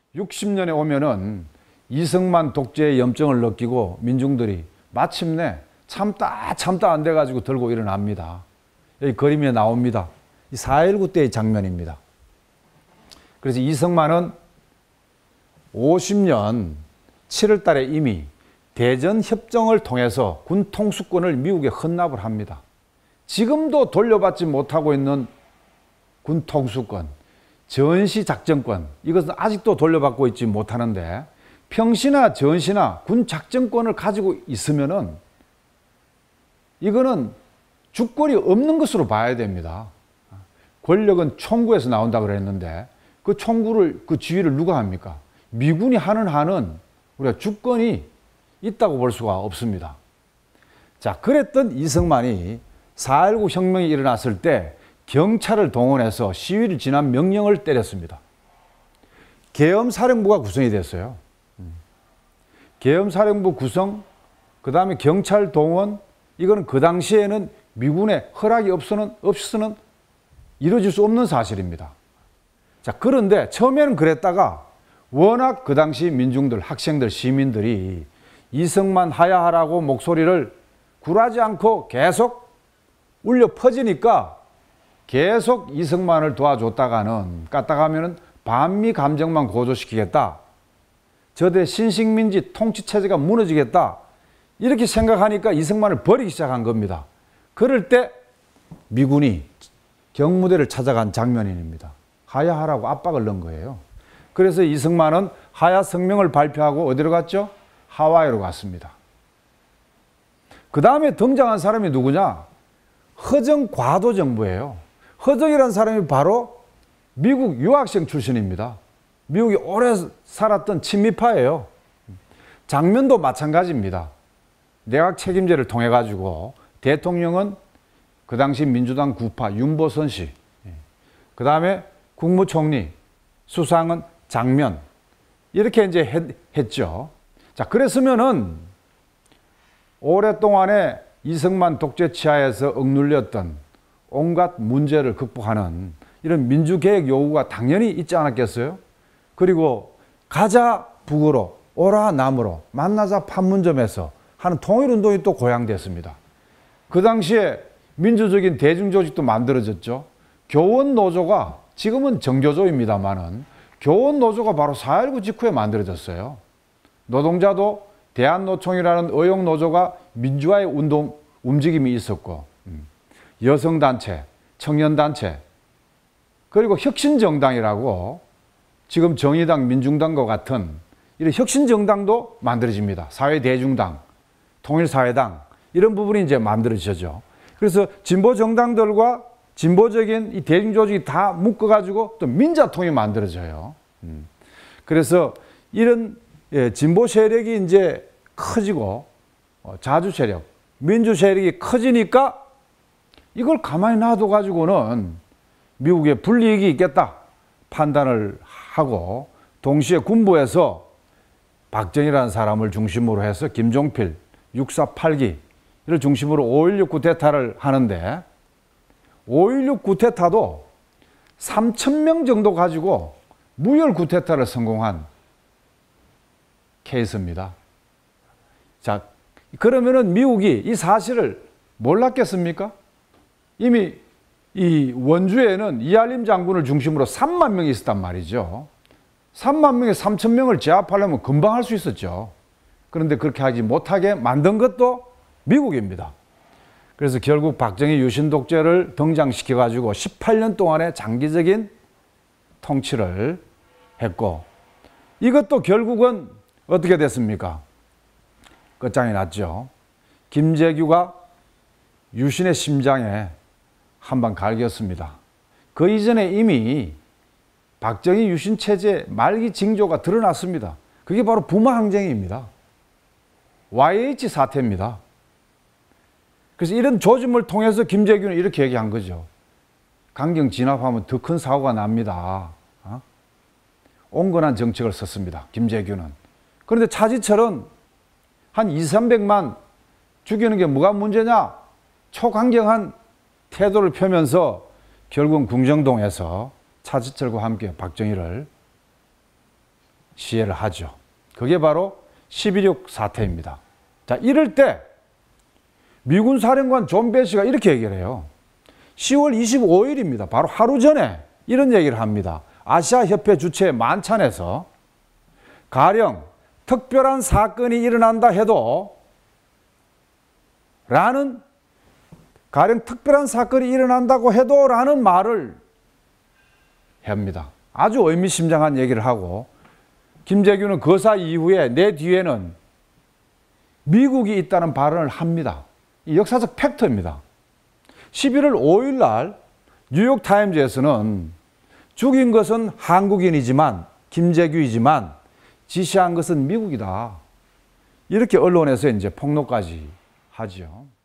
60년에 오면은 이승만 독재의 염증을 느끼고 민중들이 마침내 참다 안 돼가지고 들고 일어납니다. 여기 그림에 나옵니다. 이 4.19 때의 장면입니다. 그래서 이승만은 50년 7월 달에 이미 대전협정을 통해서 군 통수권을 미국에 헌납을 합니다. 지금도 돌려받지 못하고 있는 군 통수권, 전시작전권, 이것은 아직도 돌려받고 있지 못하는데 평시나 전시나 군 작전권을 가지고 있으면은 이거는 주권이 없는 것으로 봐야 됩니다. 권력은 총구에서 나온다 그랬는데 그 총구를, 그 지휘를 누가 합니까? 미군이 하는 한은 우리가 주권이 있다고 볼 수가 없습니다. 자, 그랬던 이승만이 4.19 혁명이 일어났을 때 경찰을 동원해서 시위를 진압 명령을 때렸습니다. 계엄사령부가 구성이 됐어요. 계엄사령부 구성, 그 다음에 경찰 동원, 이거는 그 당시에는 미군의 허락이 없어서는 이루어질 수 없는 사실입니다. 자, 그런데 처음에는 그랬다가 워낙 그 당시 민중들, 학생들, 시민들이 이승만 하야하라고 목소리를 굴하지 않고 계속 울려 퍼지니까 계속 이승만을 도와줬다가는 까딱하면은 반미 감정만 고조시키겠다. 저대 신식민지 통치체제가 무너지겠다. 이렇게 생각하니까 이승만을 버리기 시작한 겁니다. 그럴 때 미군이 경무대를 찾아간 장면입니다. 하야하라고 압박을 넣은 거예요. 그래서 이승만은 하야 성명을 발표하고 어디로 갔죠? 하와이로 갔습니다. 그 다음에 등장한 사람이 누구냐? 허정 과도정부예요. 허정이라는 사람이 바로 미국 유학생 출신입니다. 미국에 오래 살았던 친미파예요. 장면도 마찬가지입니다. 내각 책임제를 통해 가지고 대통령은 그 당시 민주당 구파 윤보선 씨, 그 다음에 국무총리, 수상은 장면, 이렇게 이제 했죠. 자, 그랬으면은 오랫동안에 이승만 독재 치하에서 억눌렸던 온갖 문제를 극복하는 이런 민주개혁 요구가 당연히 있지 않았겠어요? 그리고 가자 북으로, 오라 남으로, 만나자 판문점에서 하는 통일운동이 또 고양됐습니다. 그 당시에 민주적인 대중조직도 만들어졌죠. 교원노조가, 지금은 정교조입니다만은 교원노조가 바로 4.19 직후에 만들어졌어요. 노동자도 대한노총이라는 의용노조가 민주화의 운동 움직임이 있었고, 여성단체, 청년단체, 그리고 혁신정당이라고 지금 정의당, 민중당과 같은 이런 혁신정당도 만들어집니다. 사회대중당, 통일사회당, 이런 부분이 이제 만들어지죠. 그래서 진보정당들과 진보적인 이 대중조직이 다 묶어가지고 또 민자통이 만들어져요. 그래서 이런 진보 세력이 이제 커지고 자주 세력, 민주 세력이 커지니까 이걸 가만히 놔둬가지고는 미국에 불이익이 있겠다 판단을 하고 동시에 군부에서 박정희라는 사람을 중심으로 해서 김종필, 648기 이를 중심으로 5.16 쿠데타를 하는데 5.16 쿠데타도 3,000명 정도 가지고 무혈 쿠데타를 성공한 케이스입니다. 자, 그러면은 미국이 이 사실을 몰랐겠습니까? 이미 이 원주에는 이알림 장군을 중심으로 3만 명이 있었단 말이죠. 3만 명에 3,000명을 제압하려면 금방 할 수 있었죠. 그런데 그렇게 하지 못하게 만든 것도 미국입니다. 그래서 결국 박정희 유신 독재를 등장시켜 가지고 18년 동안의 장기적인 통치를 했고, 이것도 결국은 어떻게 됐습니까? 끝장이 났죠. 김재규가 유신의 심장에 한 방 갈겼습니다. 그 이전에 이미 박정희 유신 체제 말기 징조가 드러났습니다. 그게 바로 부마 항쟁입니다. YH 사태입니다. 그래서 이런 조짐을 통해서 김재규는 이렇게 얘기한 거죠. 강경 진압하면 더 큰 사고가 납니다. 온건한 정책을 썼습니다. 김재규는. 그런데 차지철은 한 200~300만 죽이는 게 뭐가 문제냐? 초강경한 태도를 펴면서 결국은 궁정동에서 차지철과 함께 박정희를 시해를 하죠. 그게 바로 12.6 사태입니다. 자, 이럴 때 미군 사령관 존 배시가 이렇게 얘기를 해요. 10월 25일입니다. 바로 하루 전에 이런 얘기를 합니다. 아시아협회 주최 만찬에서 가령 특별한 사건이 일어난다 해도 가령 특별한 사건이 일어난다고 해도 라는 말을 합니다. 아주 의미심장한 얘기를 하고 김재규는 거사 이후에 내 뒤에는 미국이 있다는 발언을 합니다. 이 역사적 팩트입니다. 11월 5일 날 뉴욕타임즈에서는 죽인 것은 한국인이지만 김재규이지만 지시한 것은 미국이다. 이렇게 언론에서 이제 폭로까지 하죠.